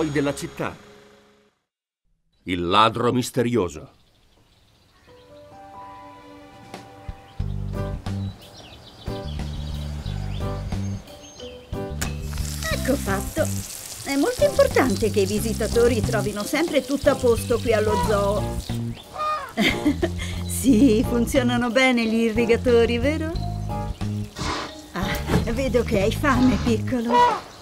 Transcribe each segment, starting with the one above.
eroi della città. Il ladro misterioso. Ecco fatto. È molto importante che i visitatori trovino sempre tutto a posto qui allo zoo. Sì, funzionano bene gli irrigatori, vero? Ah, vedo che hai fame, piccolo.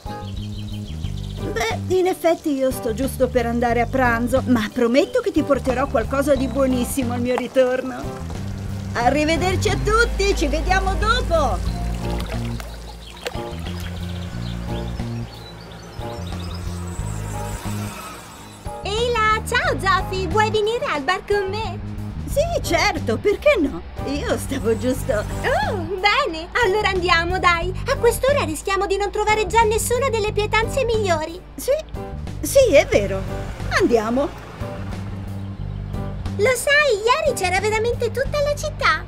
Beh, in effetti io sto giusto per andare a pranzo, ma prometto che ti porterò qualcosa di buonissimo al mio ritorno. Arrivederci a tutti, ci vediamo dopo! Ehi là, ciao Zoffi, vuoi venire al bar con me? Sì, certo, perché no? Io stavo giusto... Oh, bene, allora andiamo, dai. A quest'ora rischiamo di non trovare già nessuna delle pietanze migliori. Sì, è vero. Andiamo. Lo sai, ieri c'era veramente tutta la città.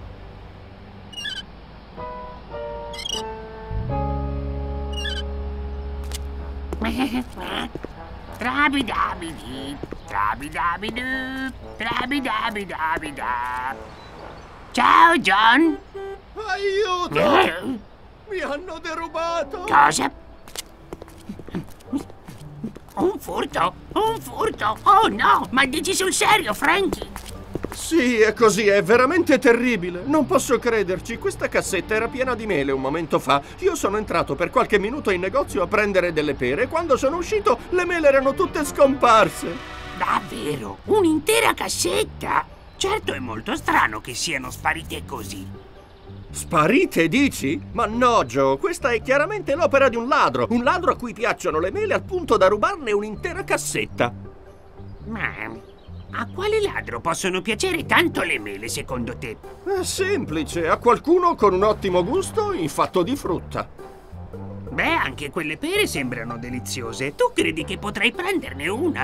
Trabidabidi, trabidabidu, trabidabidabida. Ciao John! Aiuto! Mi hanno derubato! Cosa? Un furto? Un furto? Oh no! Ma dici sul serio, Frankie? Sì, è così, è veramente terribile. Non posso crederci. Questa cassetta era piena di mele un momento fa. Io sono entrato per qualche minuto in negozio a prendere delle pere e quando sono uscito le mele erano tutte scomparse. Davvero? Un'intera cassetta? Certo, è molto strano che siano sparite così. Sparite, dici? Ma no, Joe, questa è chiaramente l'opera di un ladro a cui piacciono le mele al punto da rubarne un'intera cassetta. Ma a quale ladro possono piacere tanto le mele, secondo te? È semplice, a qualcuno con un ottimo gusto in fatto di frutta. Beh, anche quelle pere sembrano deliziose. Tu credi che potrei prenderne una?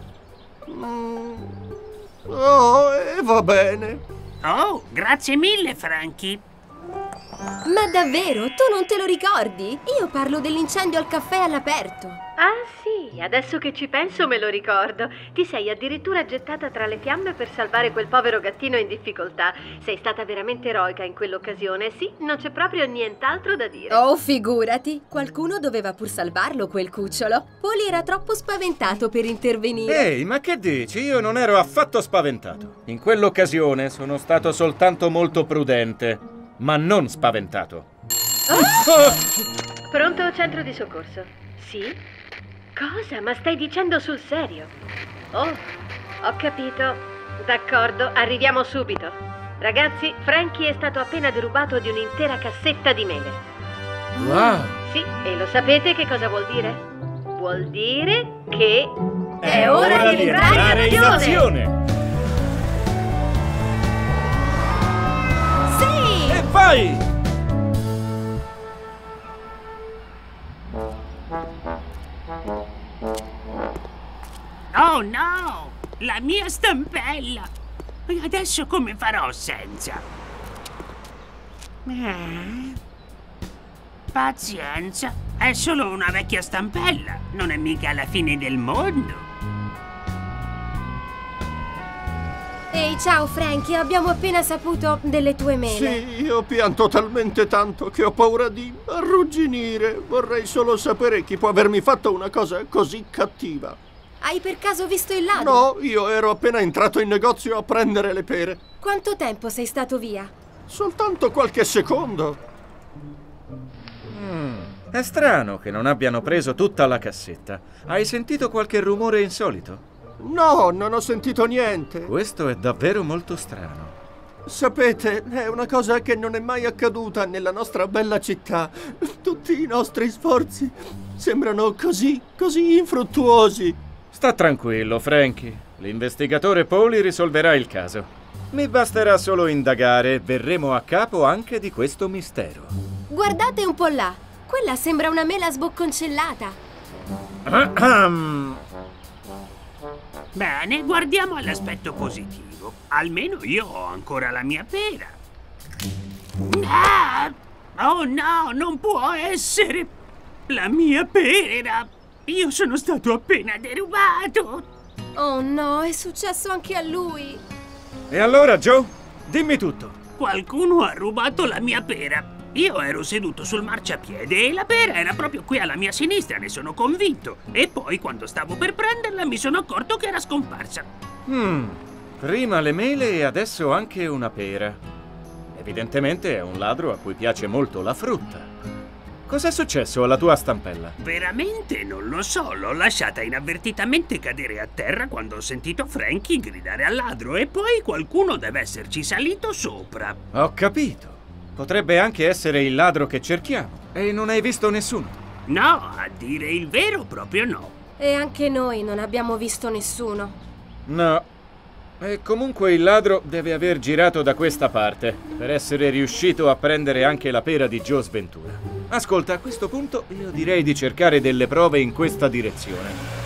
Oh, va bene. Oh, grazie mille, Frankie. Ma davvero? Tu non te lo ricordi? Io parlo dell'incendio al caffè all'aperto. Ah sì, adesso che ci penso me lo ricordo. Ti sei addirittura gettata tra le fiamme per salvare quel povero gattino in difficoltà. Sei stata veramente eroica in quell'occasione, sì, non c'è proprio nient'altro da dire. Oh, figurati! Qualcuno doveva pur salvarlo, quel cucciolo. Poli era troppo spaventato per intervenire. Ehi, ma che dici? Io non ero affatto spaventato. In quell'occasione sono stato soltanto molto prudente, ma non spaventato. Pronto centro di soccorso? Sì? Cosa? Ma stai dicendo sul serio? Oh, ho capito. D'accordo, arriviamo subito. Ragazzi, Frankie è stato appena derubato di un'intera cassetta di mele. Wow! Sì, e lo sapete che cosa vuol dire? Vuol dire che... È ora di entrare in azione! Sì! E vai! Oh no! La mia stampella! E adesso come farò senza? Pazienza, è solo una vecchia stampella, non è mica la fine del mondo. Ehi, ciao Frankie, abbiamo appena saputo delle tue mele. Sì, io pianto talmente tanto che ho paura di arrugginire. Vorrei solo sapere chi può avermi fatto una cosa così cattiva. Hai per caso visto il ladro? No, io ero appena entrato in negozio a prendere le pere. Quanto tempo sei stato via? Soltanto qualche secondo. È strano che non abbiano preso tutta la cassetta. Hai sentito qualche rumore insolito? No, non ho sentito niente. Questo è davvero molto strano. Sapete, è una cosa che non è mai accaduta nella nostra bella città. Tutti i nostri sforzi sembrano così infruttuosi. Sta tranquillo, Frankie. L'investigatore Poli risolverà il caso. Mi basterà solo indagare e verremo a capo anche di questo mistero. Guardate un po' là. Quella sembra una mela sbocconcellata. Bene, guardiamo all'aspetto positivo. Almeno io ho ancora la mia pera. Ah! Oh no, non può essere! La mia pera! Io sono stato appena derubato. Oh no, è successo anche a lui. E allora, Joe, dimmi tutto. Qualcuno ha rubato la mia pera. Io ero seduto sul marciapiede e la pera era proprio qui alla mia sinistra, ne sono convinto. E poi, quando stavo per prenderla, mi sono accorto che era scomparsa. Prima le mele e adesso anche una pera. Evidentemente è un ladro a cui piace molto la frutta. Cos'è successo alla tua stampella? Veramente non lo so, l'ho lasciata inavvertitamente cadere a terra quando ho sentito Frankie gridare al ladro e poi qualcuno deve esserci salito sopra. Ho capito. Potrebbe anche essere il ladro che cerchiamo. E non hai visto nessuno? No, a dire il vero proprio no. E anche noi non abbiamo visto nessuno. No. E comunque il ladro deve aver girato da questa parte per essere riuscito a prendere anche la pera di Joe Sventura. Ascolta, a questo punto io direi di cercare delle prove in questa direzione.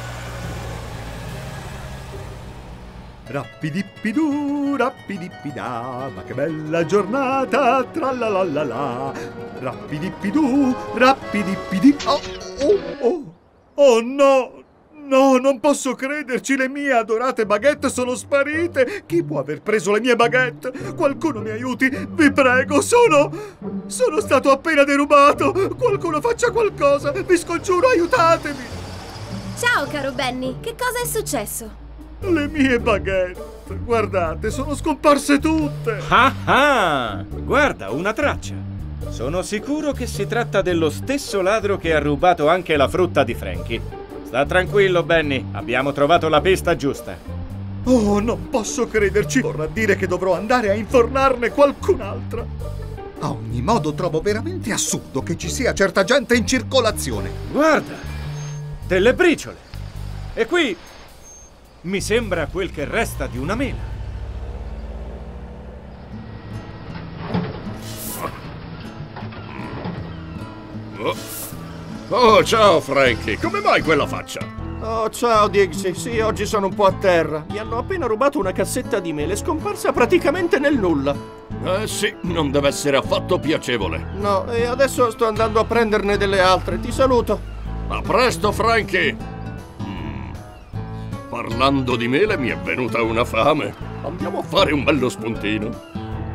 Rappidippidù, rappidippidà, ma che bella giornata, trallalalala. Rappidippidù, rappidippidì. Oh no! No, non posso crederci, le mie adorate baguette sono sparite! Chi può aver preso le mie baguette? Qualcuno mi aiuti, vi prego, sono stato appena derubato! Qualcuno faccia qualcosa, vi scongiuro, aiutatemi! Ciao, caro Benny, che cosa è successo? Le mie baguette, guardate, sono scomparse tutte! Ah! Guarda, una traccia! Sono sicuro che si tratta dello stesso ladro che ha rubato anche la frutta di Frankie. Sta tranquillo, Benny. Abbiamo trovato la pista giusta. Oh, non posso crederci. Vorrà dire che dovrò andare a infornarne qualcun'altra. A ogni modo, trovo veramente assurdo che ci sia certa gente in circolazione. Guarda! Delle briciole! E qui mi sembra quel che resta di una mela. Oh, ciao Frankie, come mai quella faccia? Oh, ciao Dixie, sì, oggi sono un po' a terra. Mi hanno appena rubato una cassetta di mele, scomparsa praticamente nel nulla. Sì, non deve essere affatto piacevole. No, e adesso sto andando a prenderne delle altre, ti saluto. A presto, Frankie! Parlando di mele mi è venuta una fame. Andiamo a fare un bello spuntino.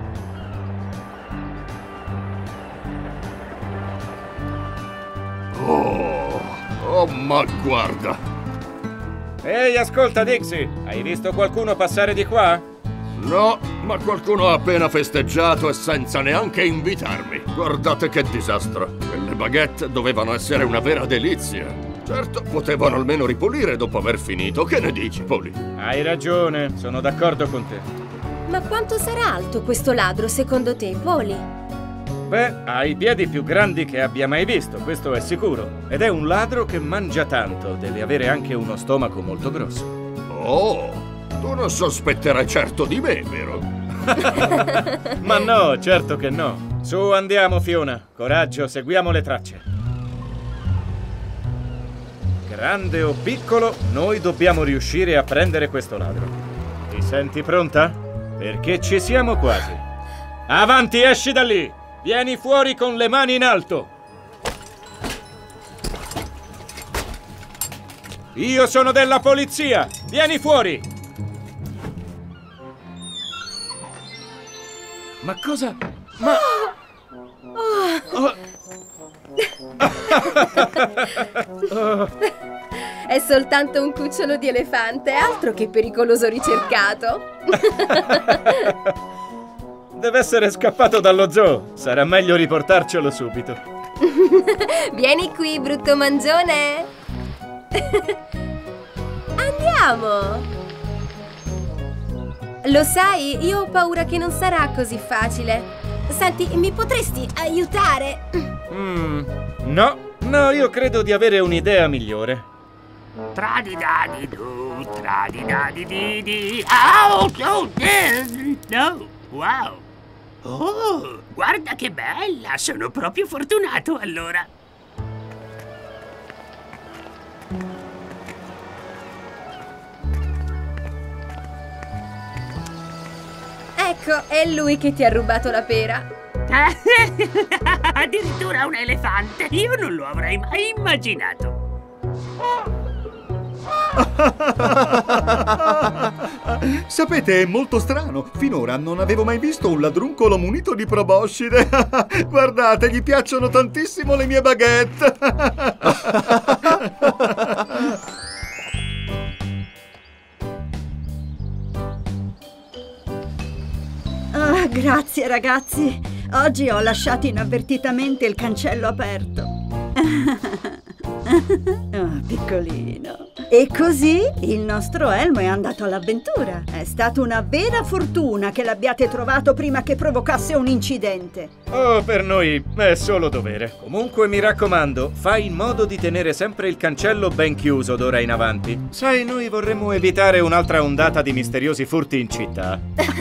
Oh, ma guarda! Ehi, ascolta, Dixie! Hai visto qualcuno passare di qua? No, ma qualcuno ha appena festeggiato e senza neanche invitarmi. Guardate che disastro! Quelle baguette dovevano essere una vera delizia. Certo, potevano almeno ripulire dopo aver finito. Che ne dici, Polly? Hai ragione, sono d'accordo con te. Ma quanto sarà alto questo ladro, secondo te, Polly? Beh, ha i piedi più grandi che abbia mai visto, questo è sicuro. Ed è un ladro che mangia tanto, deve avere anche uno stomaco molto grosso. Oh, tu non sospetterai certo di me, vero? Ma no, certo che no. Su, andiamo, Fiona. Coraggio, seguiamo le tracce. Grande o piccolo, noi dobbiamo riuscire a prendere questo ladro. Ti senti pronta? Perché ci siamo quasi. Avanti, esci da lì! Vieni fuori con le mani in alto! Io sono della polizia! Vieni fuori! Ma cosa? Ma... È soltanto un cucciolo di elefante, altro che pericoloso ricercato. Deve essere scappato dallo zoo. Sarà meglio riportarcelo subito. Vieni qui, brutto mangione. Andiamo. Lo sai, io ho paura che non sarà così facile. Senti, mi potresti aiutare? No, io credo di avere un'idea migliore. Tradidadidu, tradidadididi. No, wow. Oh, guarda che bella! Sono proprio fortunato allora. Ecco, è lui che ti ha rubato la pera. Addirittura un elefante! Io non lo avrei mai immaginato. Sapete, è molto strano. Finora non avevo mai visto un ladruncolo munito di proboscide. Guardate, gli piacciono tantissimo le mie baguette. Ah, grazie ragazzi. Oggi ho lasciato inavvertitamente il cancello aperto. Oh, piccolino. E così il nostro Elmo è andato all'avventura. È stata una vera fortuna che l'abbiate trovato prima che provocasse un incidente. Oh, per noi è solo dovere. Comunque mi raccomando, fai in modo di tenere sempre il cancello ben chiuso d'ora in avanti. Sai, noi vorremmo evitare un'altra ondata di misteriosi furti in città.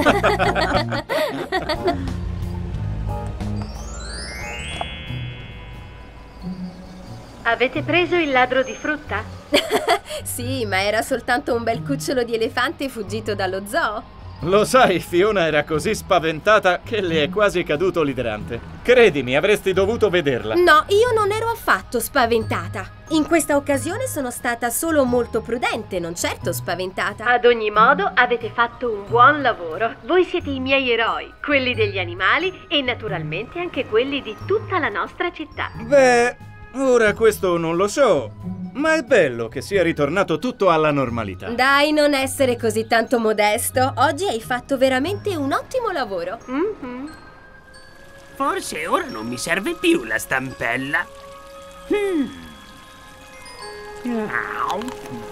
Avete preso il ladro di frutta? Sì, ma era soltanto un bel cucciolo di elefante fuggito dallo zoo. Lo sai, Fiona era così spaventata che le è quasi caduto l'idrante. Credimi, avresti dovuto vederla. No, io non ero affatto spaventata. In questa occasione sono stata solo molto prudente, non certo spaventata. Ad ogni modo, avete fatto un buon lavoro. Voi siete i miei eroi, quelli degli animali e naturalmente anche quelli di tutta la nostra città. Beh, ora questo non lo so, ma è bello che sia ritornato tutto alla normalità. Dai, non essere così tanto modesto. Oggi hai fatto veramente un ottimo lavoro. Forse ora non mi serve più la stampella.